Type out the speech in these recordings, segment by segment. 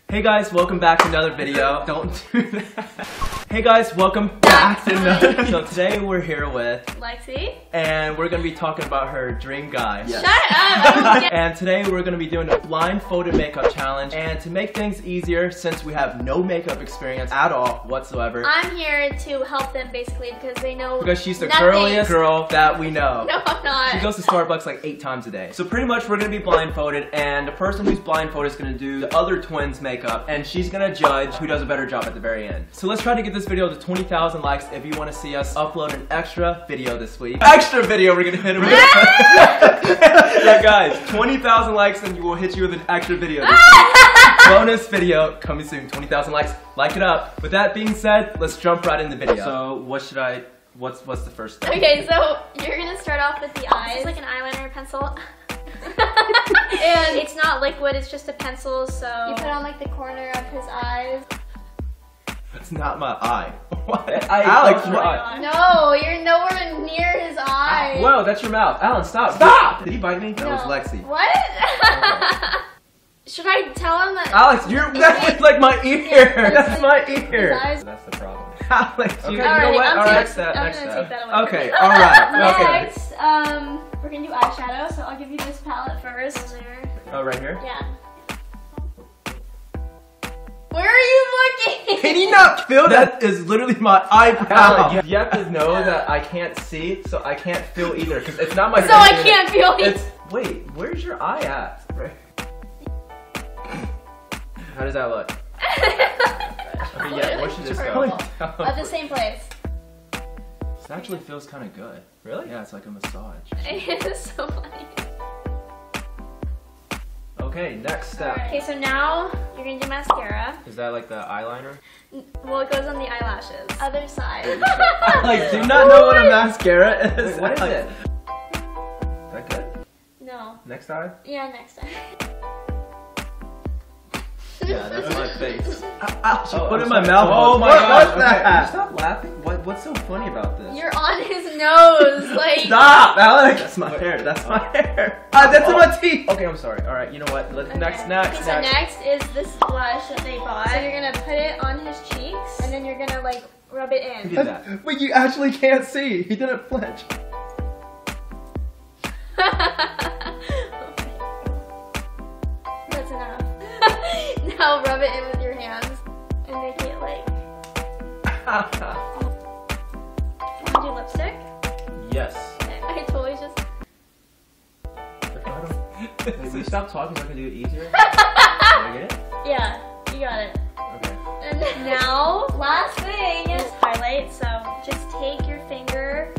Hey guys, welcome back to another video. Don't do that. Hey guys, welcome back to another video. So today we're here with Lexi, and we're gonna be talking about her dream guy. Yes. Shut up! And today we're gonna be doing a blindfolded makeup challenge. And to make things easier, since we have no makeup experience at all whatsoever, I'm here to help them basically because they know. Because she's the nothing. girliest girl that we know. No, I'm not. She goes to Starbucks like 8 times a day. So pretty much we're gonna be blindfolded, and the person who's blindfolded is gonna do the other twins' makeup, and she's gonna judge who does a better job at the very end. So let's try to get this video to 20,000 likes if you want to see us upload an extra video this week. Extra video, we're gonna hit it with. Yeah, guys, 20,000 likes and we'll hit you with an extra video this week. Bonus video coming soon. 20,000 likes. Like it up. With that being said, let's jump right in the video. So what's the first step? Okay, so you're gonna start off with the eyes. It's like an eyeliner pencil. And it's not liquid, it's just a pencil, so you put on like the corner of his eyes. That's not my eye. What? Alex, what? No, you're nowhere near his eye. Whoa, that's your mouth. Alan, stop. Stop! Did he bite me? That was Lexi. What? Okay. Should I tell him that? Alex, that's like my ear. That's my ear. That's the problem. Alex, okay, you know what? Alright, next step. I'm gonna take that away. Okay, alright. Next, we're gonna do eyeshadow, so I'll give you this palette first. Oh, right here? Yeah. Where are you looking? Can you not feel that is literally my eyebrow? You have to know that I can't see, so I can't feel either, because it's not my So I can't feel either. Wait, where's your eye at? Right. How does that look? Okay, yeah, where should this go? At the same place. This actually feels kind of good. Really? Yeah, it's like a massage. It is so funny. Okay, next step. Okay, so now you're gonna do mascara. Is that like the eyeliner? Well, it goes on the eyelashes. Other side. I like, do not know what a mascara is. Wait, what is it? Is that good? No. Next eye? Yeah, next eye. Yeah, that's my face. Ouch, you put it in my sorry. mouth. Oh my gosh. What's that? Can you stop laughing? What's so funny about this? You're on his nose, like. Stop, Alex! That's my hair. That's my hair. That's in my teeth. Okay, I'm sorry. All right, you know what? Next. Okay, so next is this blush that they bought. So you're gonna put it on his cheeks, and then you're gonna like rub it in. Who did that? Wait, you actually can't see. He didn't flinch. That's enough. Now rub it in with your hands and make it like. Want to do lipstick? Yes. I totally just. If we stop talking so I can do it easier. Did I get it? Yeah, you got it. Okay. And now, last thing is highlight. So just take your finger.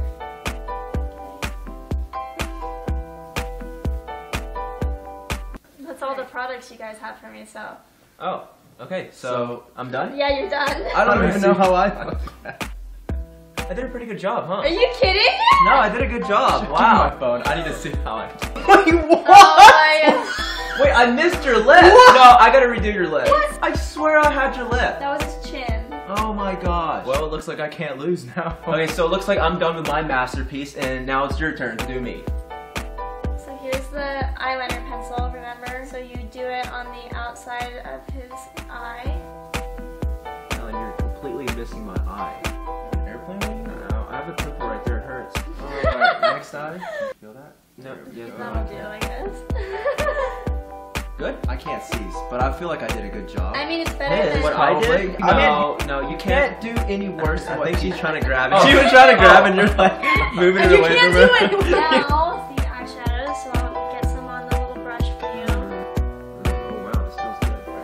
That's all the products you guys have for me, so. Oh, okay. So I'm done? Yeah, you're done. I don't even know how I I did a pretty good job, huh? Are you kidding? No, I did a good job. Wow. My phone. I need to see how I. Wait, what? Oh my God. Wait, I missed your lip. What? No, I gotta redo your lip. What? I swear I had your lip. That was his chin. Oh my gosh. Well, it looks like I can't lose now. Okay, so it looks like I'm done with my masterpiece, and now it's your turn to do me. So here's the eyeliner pencil, remember? So you do it on the outside of his eye. Ellen, you're completely missing my eye. An airplane wing? No, I have a pimple right there. It hurts. Alright, next eye. Feel that? No. Yes, That'll do like this. Good? I can't see, but I feel like I did a good job. I mean, it's better than what I did? No, you can't do any worse than I think she's trying to grab it. She was trying to grab and you're like moving it You away can't from do her. it! Now, the eyeshadow, so I'll get some on the little brush for you. Oh wow, this feels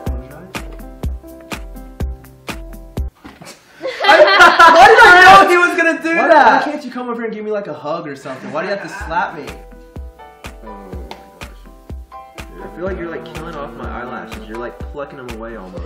good. Why did I know he was gonna do that? Why can't you come over here and give me like a hug or something? Why do you have to slap me? I feel like you're like killing off my eyelashes. You're like plucking them away almost.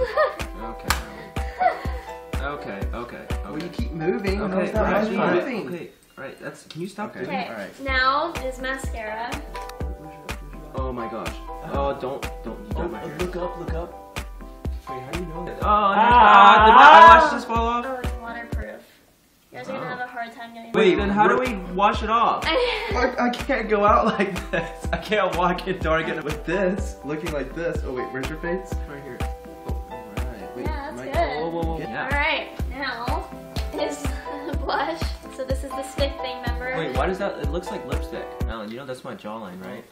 Okay. Well, you keep moving. Okay, Okay. Right. Can you stop doing Okay, it? Alright. now is mascara. Oh my gosh. Oh, don't. You got my hair. Look up. Wait, how do you know that? Oh, did my eyelashes just fall off? Oh, it's waterproof. You guys are gonna have a hard time getting Wait, then how do we wash it off? I I can't go out like this. I can't walk in Target with this, looking like this. Oh wait, where's your face? Right here. Oh, the stick thing, remember? Wait, why does that? It looks like lipstick. Alan, you know that's my jawline, right?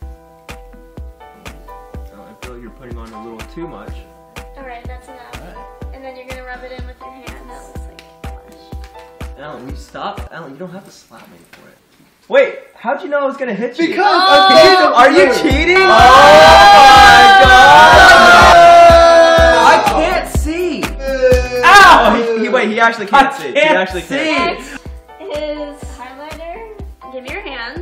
I feel like you're putting on a little too much. Alright, that's enough. Right. And then you're gonna rub it in with your hand. That looks like blush. Alan, will you stop? Alan, you don't have to slap me for it. Wait, how'd you know I was gonna hit you? Because are you cheating? Oh my god! I can't see. Ow! Wait, he actually can't see. He actually can't see. Next is highlighter. Give me your hand.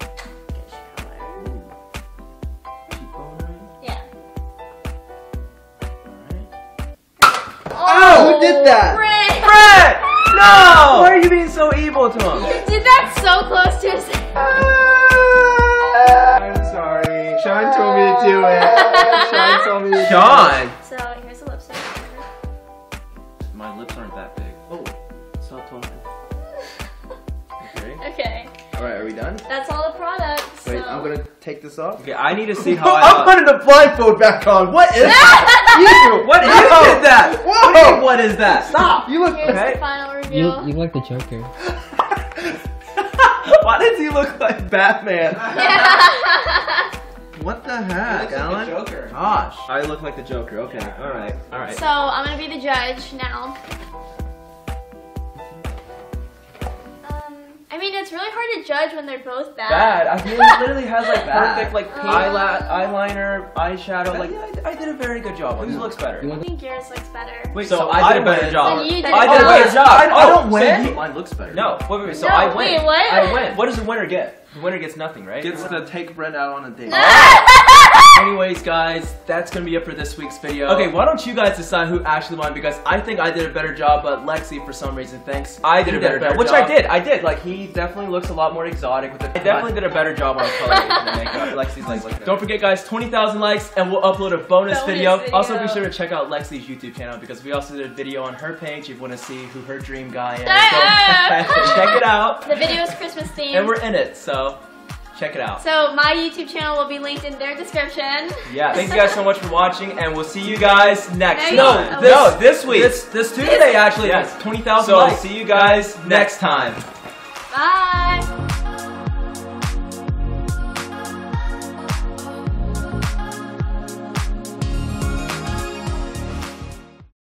Yeah. Oh, who did that? Brett! No! Why are you being so evil to him? You did that so close to his head. I'm sorry. Sean told me to do it. Sean told me to do it. Sean! So here's the lipstick. My lips aren't that big. Oh, stop talking. Okay. Okay. Alright, are we done? That's all the products. Wait, so. I'm gonna take this off. Okay, I need to see how I'm putting the blindfold back on. What is that? You! What is that? Whoa! What do you mean, what is that? Stop! You look Here's okay. the final reveal. You look like the Joker. Why does he look like Batman? What the heck, Alan? Joker. Gosh. I look like the Joker. Okay. All right. All right. So I'm gonna be the judge now. I mean, it's really hard to judge when they're both bad. Bad. I mean, he literally has like perfect like pink eyeliner, eyeshadow. Like I did a very good job. Whose looks better? I think yours looks better. Wait, so I did a better job. Then you did I did a better job. I don't win. See? Mine looks better. No. Wait. So No, I win. wait, what? I win. What does the winner get? The winner gets nothing, right? Gets to take Brent out on a date. Anyways, guys, that's gonna be it for this week's video. Okay, why don't you guys decide who actually won? Because I think I did a better job, but Lexi, for some reason, thinks I did a better job. Which I did. Like, he definitely looks a lot more exotic with it. I definitely did a better job on coloring and the makeup. Lexi's like, don't forget, guys, 20,000 likes, and we'll upload a bonus video. Also, be sure to check out Lexi's YouTube channel because we also did a video on her page. If you want to see who her dream guy is, check it out. The video is Christmas themed. And we're in it, so check it out. So my YouTube channel will be linked in their description. Yeah, thank you guys so much for watching, and we'll see you guys next time. No, this week. This Tuesday, actually. Yes, 20,000 likes. So, see you guys next time. Bye.